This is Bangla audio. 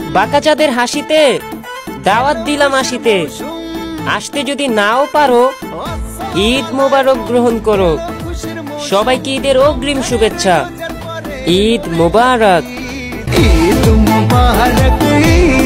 বাঁকা চাঁদের হাসিতে দাওয়াত দিলাম আসিতে, আসতে যদি নাও পারো ঈদ মোবারক গ্রহণ করো। সবাইকে ঈদের অগ্রিম শুভেচ্ছা। ঈদ মোবারক। ঈদ মোবারক।